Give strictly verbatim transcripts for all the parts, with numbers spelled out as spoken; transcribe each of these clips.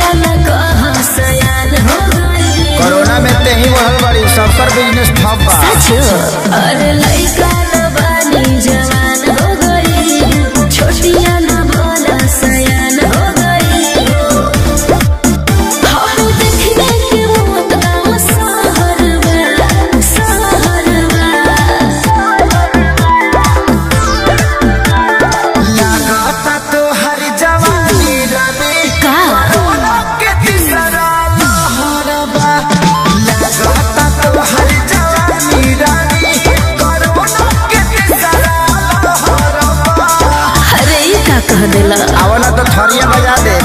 Corona में ते ही बढ़ल बड़ी सबकर बिजनेस ठप बा। अरे लइका न बानी जवान हो गई, छोटिया न बोला सयान हो गई। हम देख देख के मौत गाँव शहर में शहर में लागता तो हर जवानी रवि का कोरोना के तीसरा लहर बा। लागता तो हर जवानी रवि कोरोना के तीसरा लहर बा। अरे ये का कह देला। आवला तो थरिया बजा दे।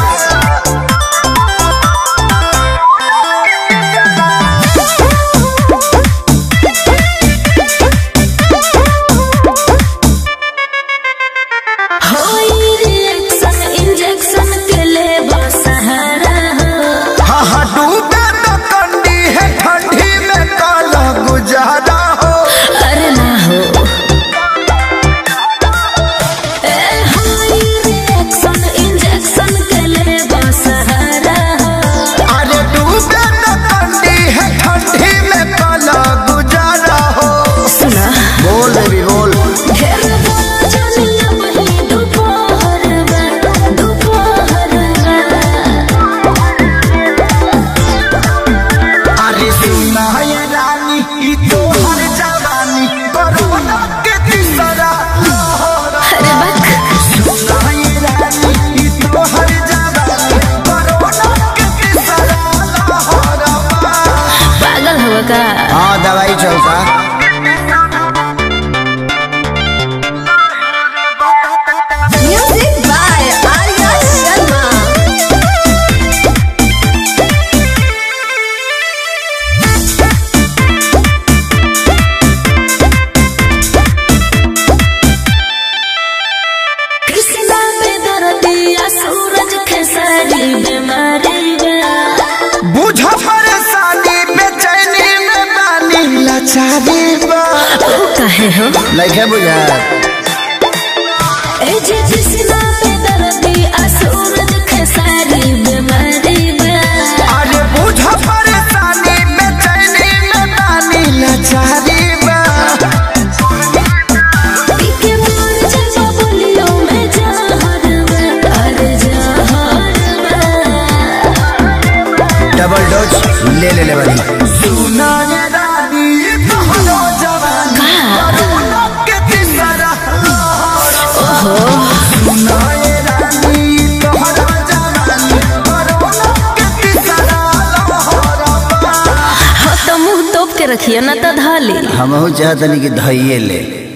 हाँ दवाई चलता। Music by Arya Sharma. कृष्णा पे दर्दिया सूरज खेसारी बीमारी बुझो परेशानी बेचैनी में बानी लाचारी बा। ओ काहे हो लइके बुझा ए जे कृष्णा पे दर्दिया सूरज खेसारी बीमारी अरे बुझो परेशानी बेचैनी में बानी लाचारी बा। के मोर जब बोलियो में जहर में अरे जहर में डबल डोज ले ले ले बनी। सुना ये रानी तोहरो जवानी कोरोना के तीसरा लहर। ओहो सुना ये रानी तोहरो जवानी कोरोना के तीसरा लहर बा। हाँ तो मुँह तोप के रखिए ना तो धाली। हमहू चाहतनी कि धइये ले।